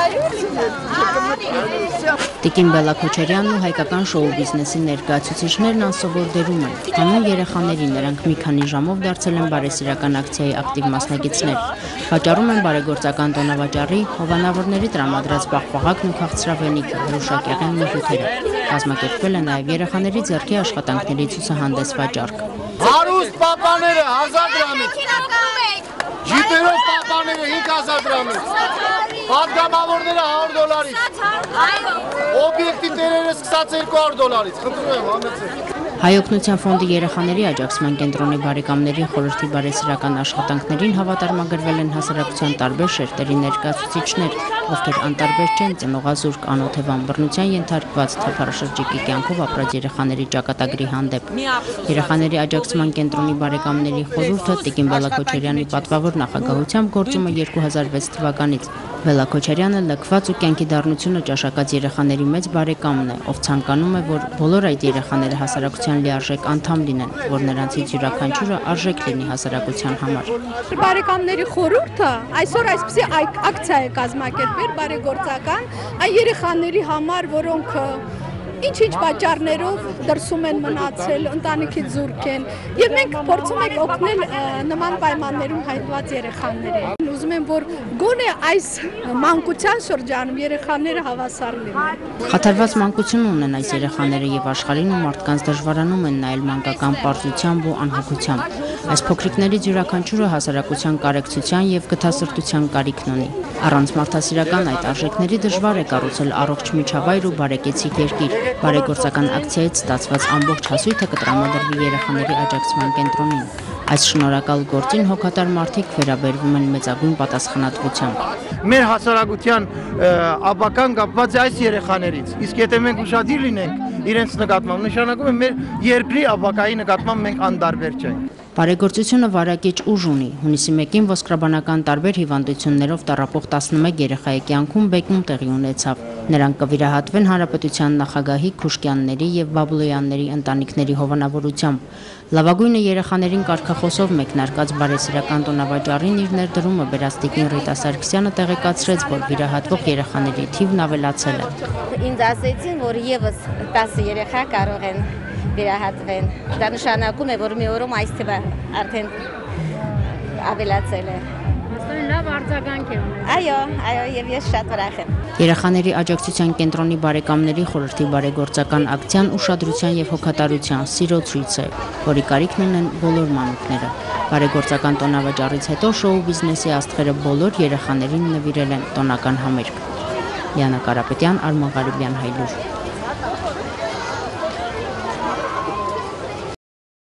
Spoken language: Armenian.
Տիկին Բելլա Քոչարյանն ու հայկական շոու բիզնեսի ներկայացուցիչներն անսովոր դերում են։ Հանուն երեխաների նրանք մի քանի ժամով դարձել են բարեսիրական ակցիայի ակտիվ մասնակիցներ։ Վաճառում են բարեգործական տոնավաճառի, հովանավորների տրամադրած պաղպաղակն ու քաղցրավենիքը, հրուշակեղենն ու հյութերը։ Կազմակերպվել է նաև երեխաների ձեռքի աշխատանքների ցուցահանդես վաճառք։ Հարուստ պապաները 1000 դրամից, ջիպերով պապաները 5000 դրամից, պատգամավորները $100, օբյեկտի տերերը սկսած $200, խնդրում եմ համեցեք։ Հայօգնության ֆոնդի երեխաների աջակցման կենտրոնի բարեկամների խորհրդի բարեսիրական աշխատանքներին հավատարմագրվել են հասարակության տարբեր շերտերի ներկայացուցիչներ, ովքեր անտարբեր չեն ծնողազուրկ, անօթևան բռնության ենթարկված թափառաշրջիկի կյանքով ապրած երեխաների ճակատագրի հանդեպ։ Երեխաների աջակցման կենտրոնի բարեկամների խորհուրդը Տիկին Բելլա Քոչարյանի պատվավոր նախագահությամբ գործում է 2006 թվականից։ Բելլա Քոչարյանը լքված ու կյանքի դառնությունը ճաշակած երեխաների մեծ բարեկամն է, ով ցանկանում է, որ բոլոր այդ երեխաները հասարակության լիարժեք անդամ լինեն, որ նրանցից յուրաքանչյուրը արժեք լինի հասարակության համար։ Բարեկամների խորհուրդը այսօր այսպիսի ակցիա է կազմակերպել բարեգործական այն երեխաների համար, որոնք ինչ-ինչ պատճառներով դրսում են մնացել, ընտանիքից զուրկ են, եւ մենք փորձում ենք օգնել նման պայմաններում հայտնված երեխաներին։ Ուզում եմ, որ գոնե այս մանկության շրջանում երեխաները հավասար լինեն։ Խաթարված մանկություն ունեն այս երեխաները եւ աշխարհին ու մարդկանց դժվարանում են նայել մանկական պարզությամբ ու անհոգությամբ։ Այս փոքրիկներից յուրաքանչյուրը հասարակության կարեկցության եւ գթասրտության կարիքն ունի։ Առանց մարդասիրական այդ արժեքների դժվար է կառուցել առողջ միջավայր ու բարեկեցիկ երկիր։ Բարեգործական ակցիայից ստացված ամբողջ հասույթը կտրամադրվի երեխաների աջակցման կենտրոնին։ Այս շնորհակալ գործին հոգատար մարդիկ վերաբերվում են մեծագույն պատասխանատվությամբ։ Մեր հասարակության ապական կապված է այս երեխաներից, իսկ եթե մենք ուշադիր լինենք իրենց նկատմամբ, նշանակում է մեր երկրի ապակայի նկատմամբ մենք անդարբեր չենք։ Բարեգործությունը վարակիչ ուժ ունի։ Հունիսի 1-ին ոսկրաբանական տարբեր հիվանդություններով տառապող 11 երեխայի կյանքում բեկում տեղի ունեցավ։ Նրանք կվիրահատվեն Հանրապետության նախագահի Քուշկյանների եւ Բաբլոյանների ընտանիքների հովանավորությամբ։ Լավագույնը երեխաներին կարգախոսով մեկնարկած բարեսիրական տոնավաճառին իր ներդրումը բերած Տիկին Ռիտա Սարգսյանը տեղեկացրեց, որ վիրահատվող երեխաների թիվն ավելացել է։ Ինձ ասեցին, որ եւս 10 երեխա կարող են վիրահատվեն։ Դա նշանակում է, որ մի օրում այս թիվը արդեն ավելացել է։ Լավ արձագանք է ունեցել։ Այո, եւ ես շատ ուրախ եմ։ Երեխաների աջակցության կենտրոնի բարեկամների խորհրդի բարեգործական ակցիան ուշադրության եւ հոգատարության սիրո ցույց է, որի կարիքն ունեն բոլոր մանուկները։ Բարեգործական տոնավաճառից հետո շոու բիզնեսի աստղերը բոլոր երեխաներին նվիրել են տոնական համերգ։ Լիանա Կարապետյան, Արման Ղարիբյան, Հայլուր։